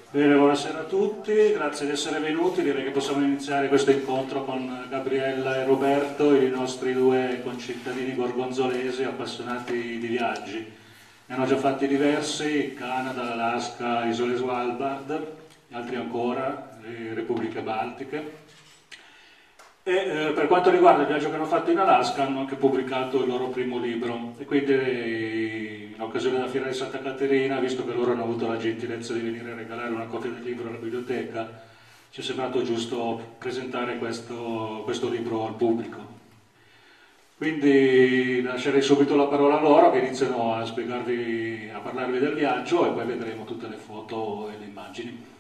Bene, buonasera a tutti, grazie di essere venuti. Direi che possiamo iniziare questo incontro con Gabriella e Roberto, i nostri due concittadini gorgonzolesi appassionati di viaggi. Ne hanno già fatti diversi: Canada, l'Alaska, Isole Svalbard, altri ancora, le Repubbliche Baltiche. Per quanto riguarda il viaggio che hanno fatto in Alaska, hanno anche pubblicato il loro primo libro e quindi in occasione della Fiera di Santa Caterina, visto che loro hanno avuto la gentilezza di venire a regalare una copia del libro alla biblioteca, ci è sembrato giusto presentare questo libro al pubblico. Quindi lascerei subito la parola a loro che iniziano a spiegarvi, a parlarvi del viaggio e poi vedremo tutte le foto e le immagini.